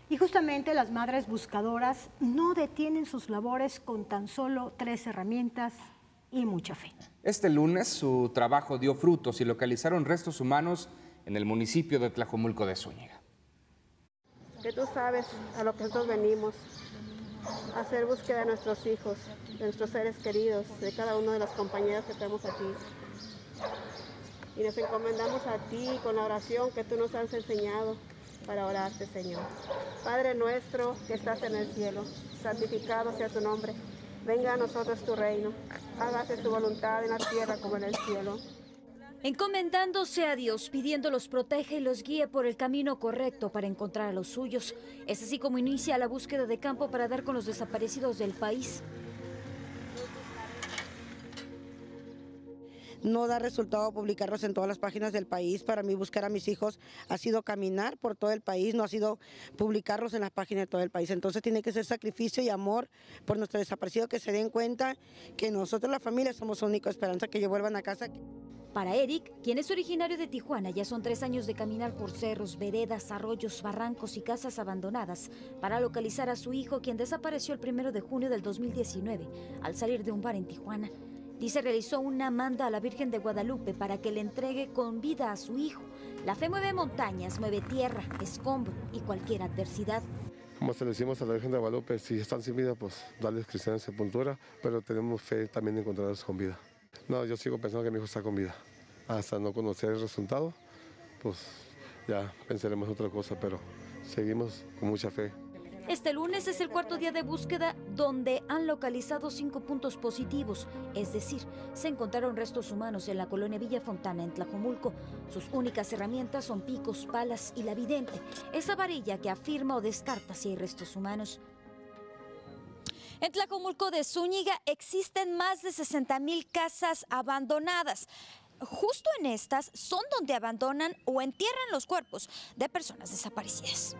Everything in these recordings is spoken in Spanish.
Y justamente las madres buscadoras no detienen sus labores con tan solo 3 herramientas y mucha fe. Este lunes su trabajo dio frutos y localizaron restos humanos en el municipio de Tlajomulco de Zúñiga. Que tú sabes a lo que nosotros venimos, a hacer búsqueda de nuestros hijos, de nuestros seres queridos, de cada uno de los compañeros que tenemos aquí. Y nos encomendamos a ti con la oración que tú nos has enseñado para orarte, Señor. Padre nuestro que estás en el cielo, santificado sea tu nombre. Venga a nosotros tu reino, hágase tu voluntad en la tierra como en el cielo. Encomendándose a Dios, pidiendo los proteja y los guíe por el camino correcto para encontrar a los suyos. Es así como inicia la búsqueda de campo para dar con los desaparecidos del país. No da resultado publicarlos en todas las páginas del país. Para mí buscar a mis hijos ha sido caminar por todo el país, no ha sido publicarlos en las páginas de todo el país. Entonces tiene que ser sacrificio y amor por nuestro desaparecido, que se den cuenta que nosotros, la familia, somos su única esperanza, que ellos vuelvan a casa. Para Eric, quien es originario de Tijuana, ya son 3 años de caminar por cerros, veredas, arroyos, barrancos y casas abandonadas para localizar a su hijo, quien desapareció el 1 de junio del 2019 al salir de un bar en Tijuana. Dice realizó una manda a la Virgen de Guadalupe para que le entregue con vida a su hijo. La fe mueve montañas, mueve tierra, escombro y cualquier adversidad. Como se le decimos a la Virgen de Guadalupe, si están sin vida, pues darles cristiana sepultura, pero tenemos fe también de encontrarlos con vida. No, yo sigo pensando que mi hijo está con vida. Hasta no conocer el resultado, pues ya pensaremos otra cosa, pero seguimos con mucha fe. Este lunes es el 4º día de búsqueda donde han localizado 5 puntos positivos, es decir, se encontraron restos humanos en la colonia Villa Fontana en Tlajomulco. Sus únicas herramientas son picos, palas y la vidente, esa varilla que afirma o descarta si hay restos humanos. En Tlajomulco de Zúñiga existen más de 60,000 casas abandonadas. Justo en estas son donde abandonan o entierran los cuerpos de personas desaparecidas.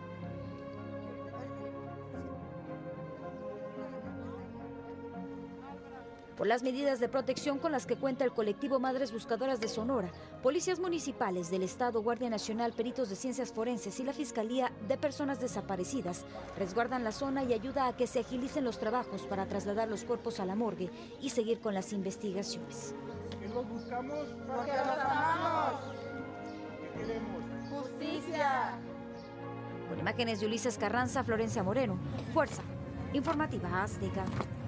Por las medidas de protección con las que cuenta el colectivo Madres Buscadoras de Sonora, policías municipales del Estado, Guardia Nacional, peritos de ciencias forenses y la Fiscalía de Personas Desaparecidas resguardan la zona y ayuda a que se agilicen los trabajos para trasladar los cuerpos a la morgue y seguir con las investigaciones. ¿Qué los buscamos? Porque los amamos. ¿Qué queremos? Justicia. Con imágenes de Ulises Carranza, Florencia Moreno, Fuerza Informativa Azteca.